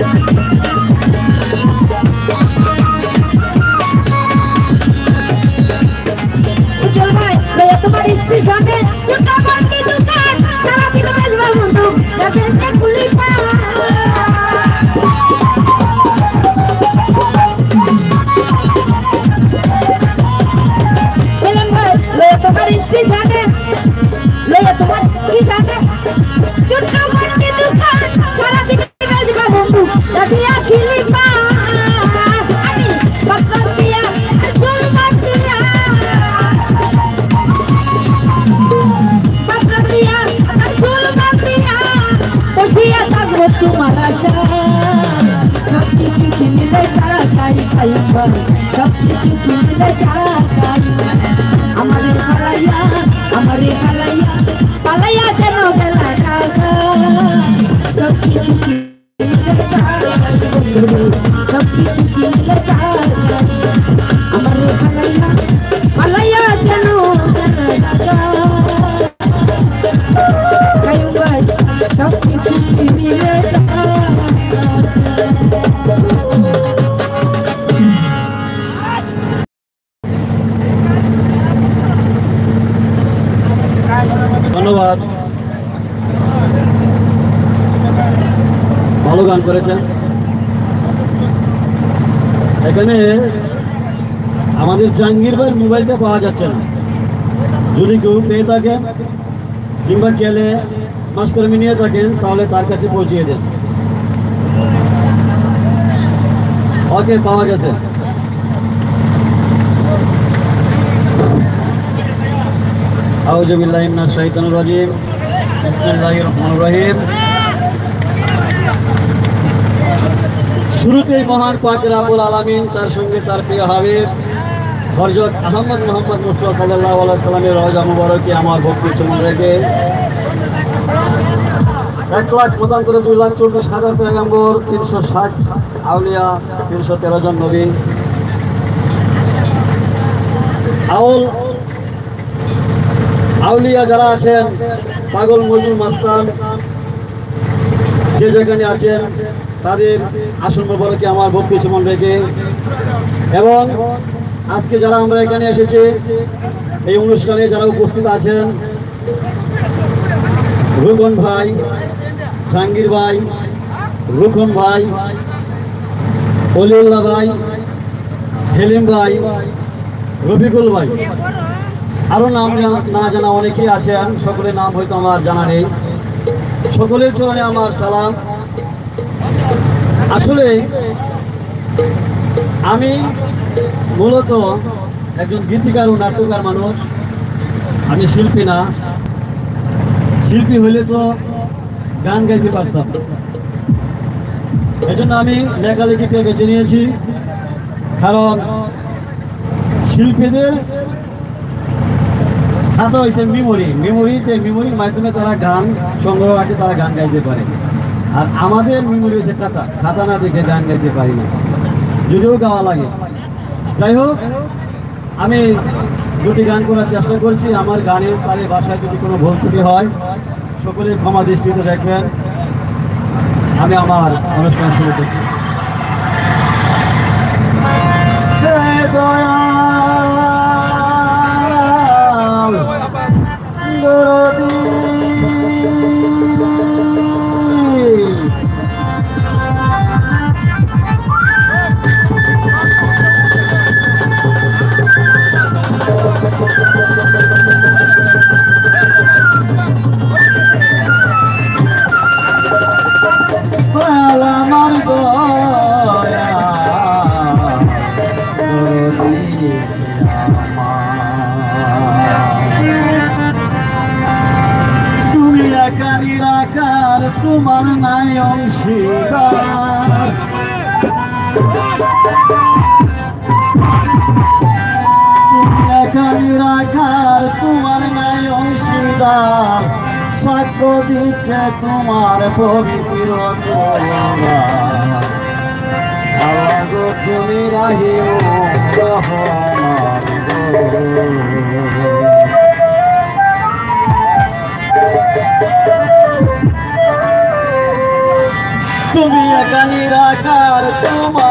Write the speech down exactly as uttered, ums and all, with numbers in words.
উজ্জ্বল ভাই লইয়া তোমার স্টেশনে ছোট্টা বন্দি দোকান সারাদিন বেজবা বন্ধু যাতে কুলি পা তোমার স্টেশনে লইয়া তোমার স্টেশনে ছোট্ট বন্দি দোকান সারাদিন বেজবা বন্ধু যাতে কুলি পা আমি বাকর দিয়া চুল বাঁধিয়া বাকর দিয়া চুল বাঁধিয়া বসিয়া থাকবো তোমার আশা সব কিছু কি মিলে তাড়াতাড়ি খাইবা সব কিছু কি মিলে তাড়াতাড়ি আমারে হারাইয়া আমারে হারাইয়া পালাইয়া কেন গেলা টাকা সব কিছু কি মিলে তাড়াতাড়ি সব কিছু কি মিলে তাড়াতাড়ি আমারে হারাইয়া পালাইয়া কেন গেলা টাকা গাইবা সব কিছু কি মিলে ধন্যবাদ। ভালো গান করেছেন। এখানে আমাদের জাহাঙ্গীর ভাইয়ের মোবাইলটা পাওয়া যাচ্ছে না, যদি কেউ পেয়ে থাকেন কিংবা গেলে মাস্কর্মী নিয়ে থাকেন তাহলে তার কাছে পৌঁছিয়ে দেন। ওকে, পাওয়া গেছে। আউযু বিল্লাহি মিনাশ শাইতানির রাজিম, বিসমিল্লাহির রহমানির রহিম। শুরুতেই মহান পাক রব্বুল আলামিন তার সঙ্গে তার প্রিয় হাবিব হযরত আহমদ মুহাম্মদ মুস্তাফা সাল্লাল্লাহু আলাইহি ওয়াসাল্লামের রওজা মুবারকে আমার ভক্তি চুমন রেখে এক লাখ মতান্তরে দুই লাখ চল্লিশ হাজার পয়গম্বর, তিনশো ষাট আউলিয়া, তিনশো তেরো জন নবী, আউল আউলিয়া যারা আছেন, পাগল মজনুন মাস্তান যে যেখানে আছেন তাদের আসন মোবারকে আমার ভক্তি চুমন রেখে এবং আজকে যারা আমরা এখানে এসেছি এই অনুষ্ঠানে যারা উপস্থিত আছেন, রুকন ভাই, জাহাঙ্গীর ভাই, রুকন ভাই, অলিউল্লাহ ভাই, হেলিম ভাই, রফিকুল ভাই, আরও নাম না জানা অনেকেই আছেন, সকলের নাম হয়তো আমার জানা নেই। সকলের চরণে আমার সালাম। আসলে আমি মূলত একজন গীতিকার ও নাট্যকার মানুষ, আমি শিল্পী না। শিল্পী হইলে তো গান গাইতে পারতাম, এজন্য আমি লেখালেখিকে বেছে নিয়েছি। কারণ শিল্পীদের খাতা হয়েছে মেমোরি, মেমোরিতে মেমোরির মাধ্যমে তারা গান সংগ্রহ রাখে, তারা গান গাইতে পারে। আর আমাদের মেমোরি হয়েছে খাতা, খাতা না দেখে গান গাইতে পারি না, যদিও গাওয়া লাগে। যাই হোক, আমি দুটি গান করার চেষ্টা করছি। আমার গানের তালে ভাষায় যদি কোনো ভুল ত্রুটি হয় সকলে ক্ষমা দৃষ্টিতে দেখবেন। আমি আমার অনুষ্ঠান শুরু করছি। তুমি একা নিরাকার, তোমার নাই অংশীদার, তুমি একা নিরাকার, তোমার নাই অংশীদার, সাক্ষ্য দিচ্ছে তোমার পবিত্র আল্লাহ গো, তুমি রাহিম রহমান গো। তুমি একা নিরাকার তোমার